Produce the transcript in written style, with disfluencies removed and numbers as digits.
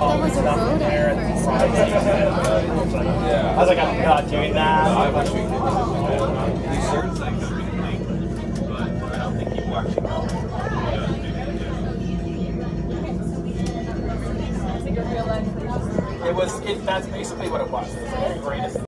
was a road at first. Yeah. I was like, I'm not doing that. I wish we could. There's certain things that we can make, but I don't think people actually know. It was. That's basically what it was. It was like the greatest.